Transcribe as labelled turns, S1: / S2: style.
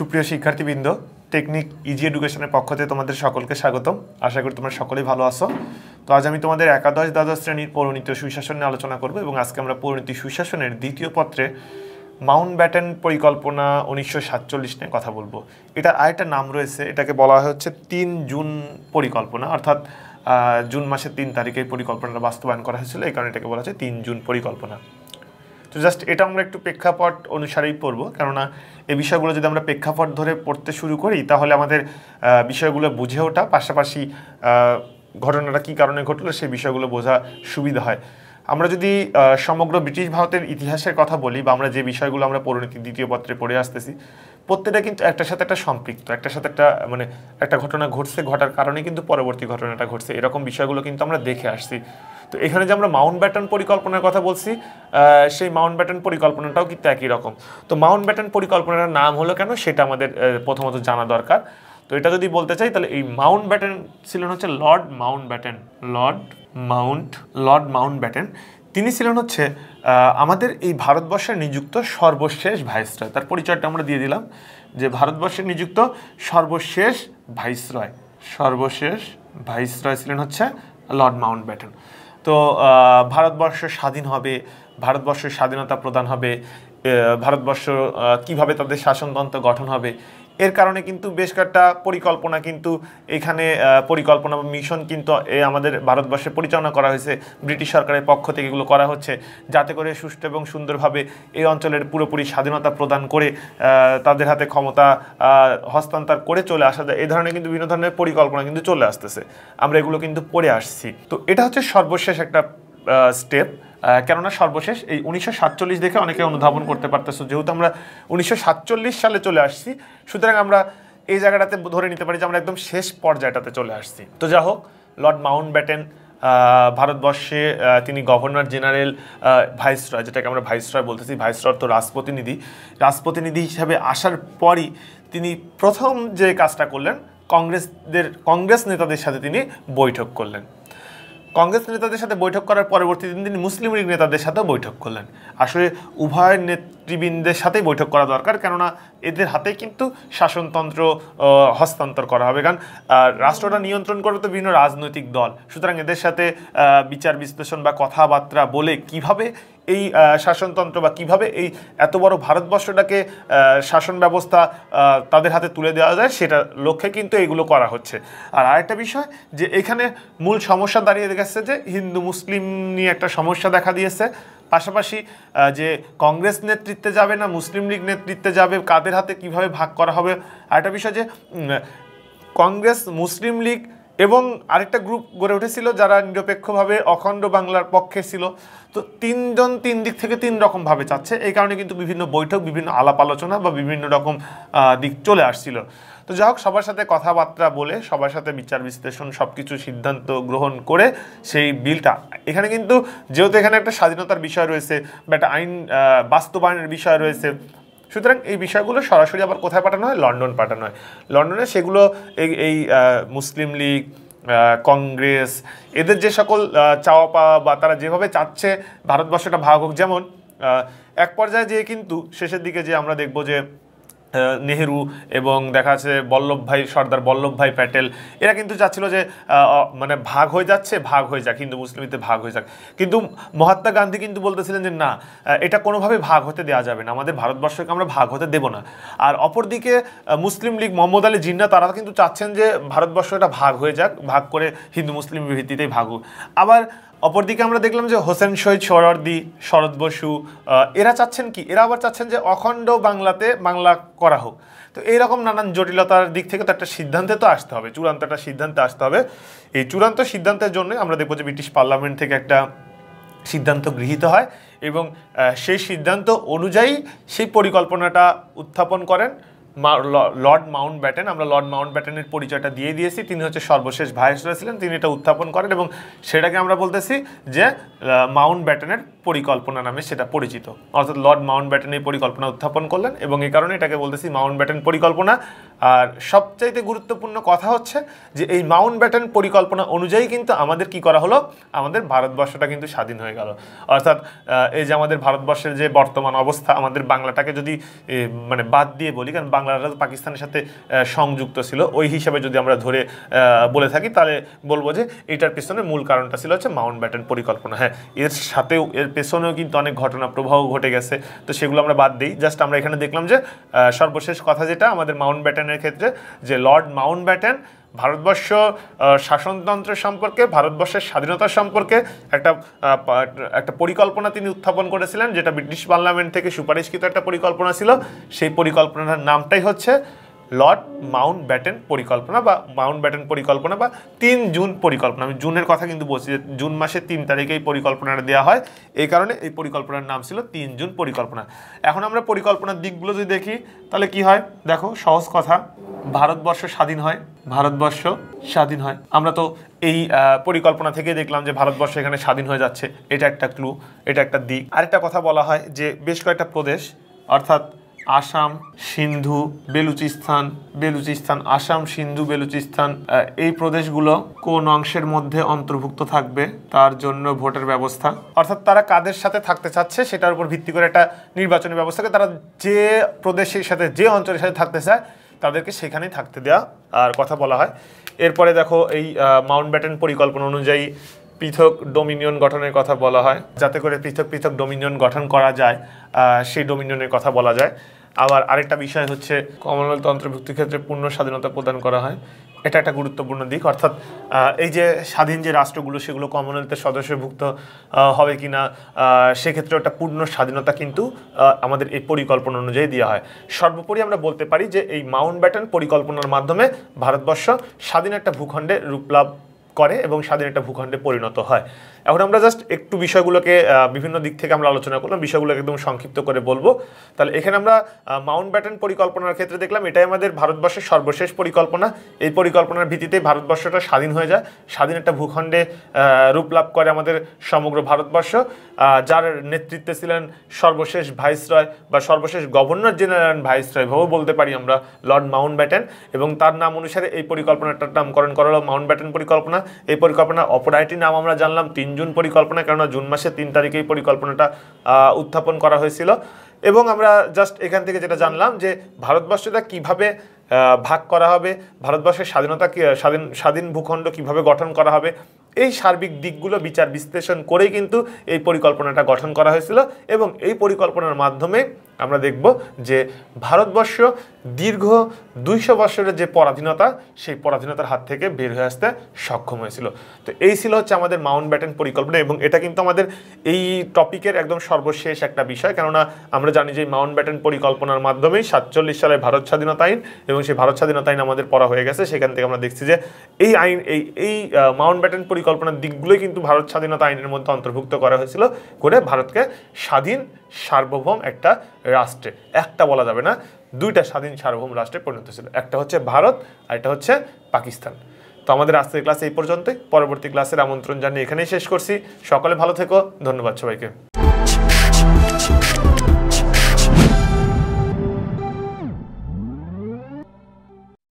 S1: সুপ্রিয় শিক্ষার্থীবৃন্দ, technique easy এডুকেশনের পক্ষ থেকে তোমাদের সকলকে স্বাগতম। আশা করি তোমরা সকলেই ভালো আছো। তো আজ আমি তোমাদের একাদশ দ্বাদশ শ্রেণীর পরিণীতি সুশাসন নিয়ে আলোচনা করব এবং আজকে আমরা পরিণীতি সুশাসনের দ্বিতীয় পত্রে মাউন্টব্যাটেন পরিকল্পনা 1947 নিয়ে কথা বলবো। এটা আরেকটা নাম রয়েছে, এটাকে বলা হচ্ছে 3 জুন পরিকল্পনা, অর্থাৎ জুন মাসের 3 তারিখে এই পরিকল্পনাটা বাস্তবায়ন করা হয়েছিল, এই কারণে এটাকে বলা হচ্ছে 3 জুন পরিকল্পনা। তো জাস্ট এটা আমরা একটু প্রেক্ষাপট অনুসারেই পড়বো, কেননা এই বিষয়গুলো যদি আমরা প্রেক্ষাপট ধরে পড়তে শুরু করি তাহলে আমাদের বিষয়গুলো বুঝে ওঠা, পাশাপাশি ঘটনাটা কী কারণে ঘটলো সেই বিষয়গুলো বোঝা সুবিধা হয়। আমরা যদি সমগ্র ব্রিটিশ ভারতের ইতিহাসের কথা বলি, বা আমরা যে বিষয়গুলো আমরা পরিণতি দ্বিতীয় পত্রে পড়ে আসতেছি, প্রত্যেকটা কিন্তু একটার সাথে একটা সম্পৃক্ত, একটার সাথে একটা একটা ঘটনা ঘটছে, ঘটার কারণে কিন্তু পরবর্তী ঘটনাটা ঘটছে, এরকম বিষয়গুলো কিন্তু আমরা দেখে আসছি। তো এখানে যে আমরা মাউন্টব্যাটেন পরিকল্পনার কথা বলছি, সেই মাউন্টব্যাটেন পরিকল্পনাটাও কিন্তু একই রকম। তো মাউন্টব্যাটেন পরিকল্পনার নাম হলো কেন সেটা আমাদের প্রথমত জানা দরকার। তো এটা যদি বলতে চাই তাহলে এই মাউন্টব্যাটেন ছিলেন হচ্ছে লর্ড মাউন্টব্যাটেন। লর্ড মাউন্টব্যাটেন তিনি ছিলেন হচ্ছে আমাদের এই ভারতবর্ষের নিযুক্ত সর্বশেষ ভাইসরয়। তার পরিচয়টা আমরা দিয়ে দিলাম যে ভারতবর্ষের নিযুক্ত সর্বশেষ ভাইসরয় ছিলেন হচ্ছে লর্ড মাউন্টব্যাটেন। তো ভারতবর্ষ স্বাধীন হবে, ভারতবর্ষের স্বাধীনতা প্রদান হবে, ভারতবর্ষ কিভাবে তাদের শাসনতন্ত্র গঠন হবে, এর কারণে কিন্তু বেশ কয়েকটা পরিকল্পনা কিন্তু এখানে পরিকল্পনা বা মিশন কিন্তু আমাদের ভারতবর্ষে পরিচালনা করা হয়েছে। ব্রিটিশ সরকারের পক্ষ থেকে এগুলো করা হচ্ছে যাতে করে সুষ্ঠু এবং সুন্দরভাবে এই অঞ্চলের পুরোপুরি স্বাধীনতা প্রদান করে তাদের হাতে ক্ষমতা হস্তান্তর করে চলে আসা যায়। এই ধরনের কিন্তু বিভিন্ন ধরনের পরিকল্পনা কিন্তু চলে আসতেছে, আমরা এগুলো কিন্তু পড়ে আসছি। তো এটা হচ্ছে সর্বশেষ একটা স্টেপ, কেননা সর্বশেষ এই 1947 দেখে অনেকে অনুধাবন করতে পারতেছো, যেহেতু আমরা 1947 সালে চলে আসছি, সুতরাং আমরা এই জায়গাটাতে ধরে নিতে পারি যে আমরা একদম শেষ পর্যায়টাতে চলে আসছি। তো যা হোক, লর্ড মাউন্টব্যাটেন ভারতবর্ষে তিনি গভর্নর জেনারেল ভাইসরয়, যেটাকে আমরা ভাইসরয় বলতেছি, ভাইসরয় তো রাজপ্রতিনিধি হিসাবে আসার পরই তিনি প্রথম যে কাজটা করলেন, কংগ্রেস নেতাদের সাথে তিনি বৈঠক করলেন। কংগ্রেস নেতাদের সাথে বৈঠক করার পরবর্তী দিন তিনি মুসলিম লীগ নেতাদের সাথেও বৈঠক করলেন। আসলে উভয় নেতৃবৃন্দের সাথেই বৈঠক করা দরকার, কেননা এদের হাতেই কিন্তু শাসনতন্ত্র হস্তান্তর করা হবে, কারণ রাষ্ট্রটা নিয়ন্ত্রণ করে তো বিভিন্ন রাজনৈতিক দল। সুতরাং এদের সাথে বিচার বিশ্লেষণ বা কথাবার্তা বলে কিভাবে এই শাসনতন্ত্র বা কিভাবে এই এত বড় ভারতবর্ষটাকে শাসন ব্যবস্থা তাদের হাতে তুলে দেওয়া যায়, সেটা লক্ষ্যে কিন্তু এগুলো করা হচ্ছে। আর আরেকটা বিষয় যে এখানে মূল সমস্যা দাঁড়িয়ে গেছে যে হিন্দু মুসলিম নিয়ে একটা সমস্যা দেখা দিয়েছে, পাশাপাশি যে কংগ্রেস নেতৃত্বে যাবে না মুসলিম লীগ নেতৃত্বে যাবে, কাদের হাতে কিভাবে ভাগ করা হবে। আরেকটা বিষয় যে কংগ্রেস, মুসলিম লীগ এবং আরেকটা গ্রুপ গড়ে উঠেছিল যারা নিরপেক্ষভাবে অখণ্ড বাংলার পক্ষে ছিল। তো তিনজন তিন দিক থেকে তিন রকমভাবে চাচ্ছে, এই কারণে কিন্তু বিভিন্ন বৈঠক, বিভিন্ন আলাপ আলোচনা বা বিভিন্ন রকম দিক চলে আসছিল। তো যাই হোক, সবার সাথে কথাবার্তা বলে, সবার সাথে বিচার বিশ্লেষণ সব কিছু সিদ্ধান্ত গ্রহণ করে সেই বিলটা, এখানে কিন্তু যেহেতু এখানে একটা স্বাধীনতার বিষয় রয়েছে বা একটা আইন বাস্তবায়নের বিষয় রয়েছে, সুতরাং এই বিষয়গুলো সরাসরি আবার কোথায় পাঠানো হয়? লন্ডন পাঠানো হয়। লন্ডনে সেগুলো এই মুসলিম লীগ, কংগ্রেস, এদের যে সকল চাওয়া পাওয়া বা তারা যেভাবে চাচ্ছে ভারতবর্ষটা ভাগ হোক, যেমন এক পর্যায়ে যে কিন্তু শেষের দিকে যে আমরা দেখব যে নেহেরু এবং দেখা যাচ্ছে সর্দার বল্লভভাই প্যাটেল, এরা কিন্তু চাচ্ছিল যে ভাগ হয়ে যাক, হিন্দু মুসলিমতে ভাগ হয়ে যাক। কিন্তু মহাত্মা গান্ধী কিন্তু বলতেছিলেন যে না, এটা কোনোভাবে ভাগ হতে দেওয়া যাবে না, আমাদের ভারতবর্ষকে আমরা ভাগ হতে দেব না। আর অপরদিকে মুসলিম লীগ, মোহাম্মদ আলী জিন্নাহ, তারা কিন্তু চাচ্ছেন যে ভারতবর্ষটা ভাগ হয়ে যাক, ভাগ করে হিন্দু মুসলিম ভিত্তিতেই ভাগ হোক। আবার অপরদিকে আমরা দেখলাম যে হোসেন শহীদ সোহরাওয়ার্দী, শরৎ বসু, এরা চাচ্ছেন কি, এরা আবার চাচ্ছেন যে অখণ্ড বাংলা করা হোক। তো এইরকম নানান জটিলতার দিক থেকে তো একটা সিদ্ধান্তে তো আসতে হবে, চূড়ান্ত একটা সিদ্ধান্তে আসতে হবে। এই চূড়ান্ত সিদ্ধান্তের জন্য আমরা দেখবো যে ব্রিটিশ পার্লামেন্ট থেকে একটা সিদ্ধান্ত গৃহীত হয় এবং সেই সিদ্ধান্ত অনুযায়ী সেই পরিকল্পনাটা উত্থাপন করেন লর্ড মাউন্টব্যাটেন। আমরা লর্ড মাউন্টব্যাটেনের পরিচয়টা দিয়ে দিয়েছি, তিনি হচ্ছে সর্বশেষ ভাইসরয় ছিলেন, তিনি এটা উত্থাপন করেন এবং সেটাকে আমরা বলতেছি যে মাউন্টব্যাটেনের পরিকল্পনা নামে সেটা পরিচিত। অর্থাৎ লর্ড মাউন্টব্যাটেন এই পরিকল্পনা উত্থাপন করলেন এবং এই কারণে এটাকে বলতেছি মাউন্টব্যাটেন পরিকল্পনা। আর সবচাইতে গুরুত্বপূর্ণ কথা হচ্ছে যে এই মাউন্টব্যাটেন পরিকল্পনা অনুযায়ী কিন্তু আমাদের কি করা হলো, আমাদের ভারতবর্ষটা কিন্তু স্বাধীন হয়ে গেল। অর্থাৎ এই যে আমাদের ভারতবর্ষের যে বর্তমান অবস্থা, আমাদের বাংলাটাকে যদি মানে বাদ দিয়ে বলি, কারণ বাংলাটা পাকিস্তানের সাথে সংযুক্ত ছিল, ওই হিসাবে যদি আমরা ধরে বলে থাকি তাহলে বলবো যে এটার পেছনে মূল কারণটা ছিল হচ্ছে মাউন্টব্যাটেন পরিকল্পনা। হ্যাঁ, এর সাথেও এর পেছনেও কিন্তু অনেক ঘটনা প্রবাহ ঘটে গেছে, তো সেগুলো আমরা বাদ দিই। জাস্ট আমরা এখানে দেখলাম যে সর্বশেষ কথা যেটা আমাদের মাউন্টব্যাটেনের ক্ষেত্রে, যে লর্ড মাউন্টব্যাটেন ভারতবর্ষ শাসনতন্ত্র সম্পর্কে, ভারতবর্ষের স্বাধীনতা সম্পর্কে একটা পরিকল্পনা তিনি উত্থাপন করেছিলেন, যেটা ব্রিটিশ পার্লামেন্ট থেকে সুপারিশকৃত একটা পরিকল্পনা ছিল। সেই পরিকল্পনার নামটাই হচ্ছে লর্ড মাউন্টব্যাটেন পরিকল্পনা বা মাউন্টব্যাটেন পরিকল্পনা বা 3 জুন পরিকল্পনা। আমি জুনের কথা কিন্তু বলছি, যে জুন মাসের 3 তারিখে এই পরিকল্পনাটা দেওয়া হয়, এই কারণে এই পরিকল্পনার নাম ছিল 3 জুন পরিকল্পনা। এখন আমরা পরিকল্পনার দিকগুলো যদি দেখি তাহলে কি হয়, দেখো সহজ কথা, ভারতবর্ষ স্বাধীন হয়, ভারতবর্ষ স্বাধীন হয়। আমরা তো এই পরিকল্পনা থেকে দেখলাম যে ভারতবর্ষ এখানে স্বাধীন হয়ে যাচ্ছে, এটা একটা ক্লু, এটা একটা দিক। আরেকটা কথা বলা হয় যে বেশ কয়েকটা প্রদেশ, অর্থাৎ আসাম, সিন্ধু, বেলুচিস্তান, আসাম, সিন্ধু, বেলুচিস্তান, এই প্রদেশগুলো কোন অংশের মধ্যে অন্তর্ভুক্ত থাকবে তার জন্য ভোটের ব্যবস্থা। অর্থাৎ তারা কাদের সাথে থাকতে চাচ্ছে সেটার উপর ভিত্তি করে একটা নির্বাচনী ব্যবস্থাকে, তারা যে প্রদেশের সাথে, যে অঞ্চলের সাথে থাকতে চায় তাদেরকে সেখানেই থাকতে দেওয়া আর কথা বলা হয়। এরপরে দেখো এই মাউন্টব্যাটেন পরিকল্পনা অনুযায়ী পৃথক ডোমিনিয়ন গঠনের কথা বলা হয়, যাতে করে পৃথক পৃথক ডোমিনিয়ন গঠন করা যায়, সেই ডোমিনিয়নের কথা বলা যায়। আবার আরেকটা বিষয় হচ্ছে কমনওয়েলথ অন্তর্ভুক্তির ক্ষেত্রে পূর্ণ স্বাধীনতা প্রদান করা হয়, এটা একটা গুরুত্বপূর্ণ দিক। অর্থাৎ এই যে স্বাধীন যে রাষ্ট্রগুলো সেগুলো কমনওয়েলথের সদস্যভুক্ত হবে কিনা, সেক্ষেত্রে একটা পূর্ণ স্বাধীনতা কিন্তু আমাদের এই পরিকল্পনা অনুযায়ী দেওয়া হয়। সর্বোপরি আমরা বলতে পারি যে এই মাউন্টব্যাটেন পরিকল্পনার মাধ্যমে ভারতবর্ষ স্বাধীন একটা ভূখণ্ডে রূপ লাভ করে এবং স্বাধীন একটা ভূখণ্ডে পরিণত হয়। এখন আমরা জাস্ট একটু বিষয়গুলোকে বিভিন্ন দিক থেকে আমরা আলোচনা করলাম, বিষয়গুলোকে একদম সংক্ষিপ্ত করে বলবো। তাহলে এখানে আমরা মাউন্টব্যাটেন পরিকল্পনার ক্ষেত্রে দেখলাম এটাই আমাদের ভারতবর্ষের সর্বশেষ পরিকল্পনা। এই পরিকল্পনার ভিত্তিতে ভারতবর্ষটা স্বাধীন হয়ে যায়, স্বাধীন একটা ভূখণ্ডে রূপ লাভ করে আমাদের সমগ্র ভারতবর্ষ, যার নেতৃত্বে ছিলেন সর্বশেষ ভাইসরয় বা সর্বশেষ গভর্নর জেনারেল ভাইসরয় ভাবেও বলতে পারি আমরা, লর্ড মাউন্টব্যাটেন। এবং তার নাম অনুসারে এই পরিকল্পনাটার নামকরণ করা হলো মাউন্টব্যাটেন পরিকল্পনা। এই পরিকল্পনার অপর আরেকটি নাম আমরা জানলাম 3 জুন পরিকল্পনা, কেননা জুন মাসের 3 তারিখে এই পরিকল্পনাটা উত্থাপন করা হয়েছিল। এবং আমরা জাস্ট এখান থেকে যেটা জানলাম যে ভারতবর্ষটা কিভাবে ভাগ করা হবে, ভারতবর্ষের স্বাধীনতা স্বাধীন ভূখণ্ড কিভাবে গঠন করা হবে, এই সার্বিক দিকগুলো বিচার বিশ্লেষণ করেই কিন্তু এই পরিকল্পনাটা গঠন করা হয়েছিল। এবং এই পরিকল্পনার মাধ্যমে আমরা দেখব যে ভারতবর্ষ দীর্ঘ 200 বছরের যে পরাধীনতা, সেই পরাধীনতার হাত থেকে বের হয়ে আসতে সক্ষম হয়েছিল। তো এই ছিল হচ্ছে আমাদের মাউন্টব্যাটেন পরিকল্পনা, এবং এটা কিন্তু আমাদের এই টপিকের একদম সর্বশেষ একটা বিষয়, কেননা আমরা জানি যে মাউন্টব্যাটেন পরিকল্পনার মাধ্যমেই 47 সালে ভারত স্বাধীনতা আইন, এবং সেই ভারত স্বাধীনতা আইন আমাদের পড়া হয়ে গেছে। সেখান থেকে আমরা দেখছি যে এই আইন এই মাউন্টব্যাটেন পরিকল্পনার দিকগুলোই কিন্তু ভারত স্বাধীনতা আইনের মধ্যে অন্তর্ভুক্ত করা হয়েছিল, করে ভারতকে স্বাধীন সার্বভৌম একটা রাষ্ট্রে, একটা বলা যাবে না, 2টা স্বাধীন সার্বভৌম রাষ্ট্রে পরিণত ছিল, একটা হচ্ছে ভারত আর একটা হচ্ছে পাকিস্তান। তো আমাদের আজকের ক্লাস এই পর্যন্তই, পরবর্তী ক্লাসের আমন্ত্রণ জানিয়ে এখানেই শেষ করছি। সকলে ভালো থেকো, ধন্যবাদ সবাইকে।